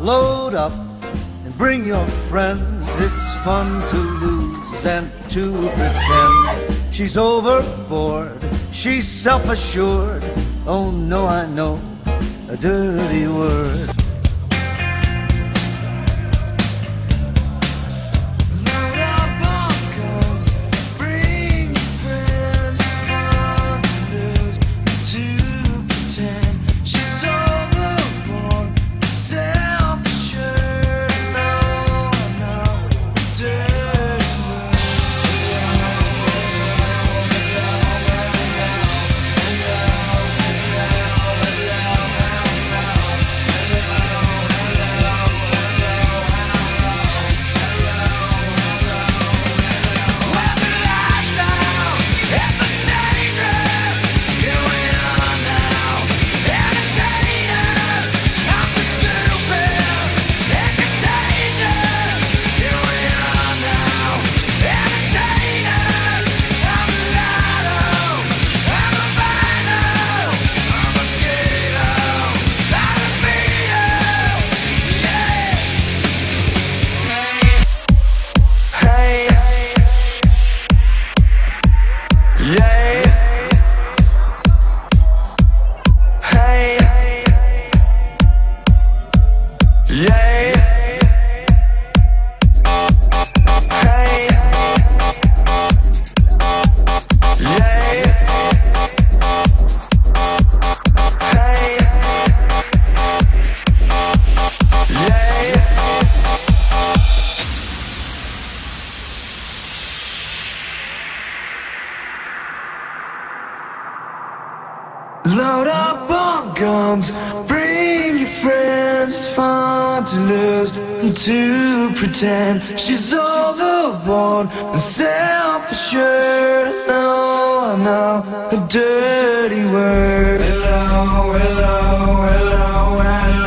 load up and bring your friends. It's fun to lose and to pretend. She's overboard, she's self-assured. Oh no, I know a dirty word. Load up on guns, bring your friends. It's fun to lose and to pretend. She's overboard and self-assured. I know a dirty word. Hello, hello, hello, hello.